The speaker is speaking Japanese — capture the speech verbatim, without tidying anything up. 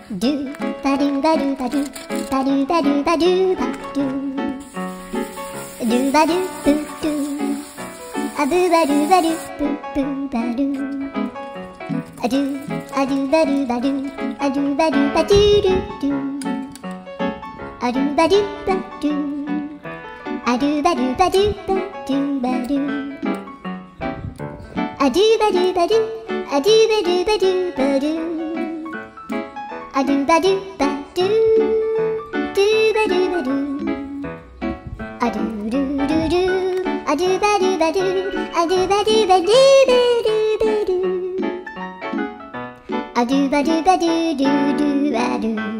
ドゥバドゥバドゥバドゥバドゥバドゥバドゥバドゥドゥバドゥブドゥアブバドゥバドゥブブバドゥアドゥアドゥバドゥバドゥアドゥバドゥバドゥドゥドゥアドゥバドゥバドゥアドゥバドゥバドゥバドゥバドゥアドゥバドゥバドゥアドゥバドゥバドゥバドゥアドゥバドゥバドゥドゥバドゥバドゥアドゥドゥドゥドゥアドゥバドゥバドゥアドゥバドゥバドゥバドゥバドゥアドゥバドゥバドゥドゥドゥバドゥ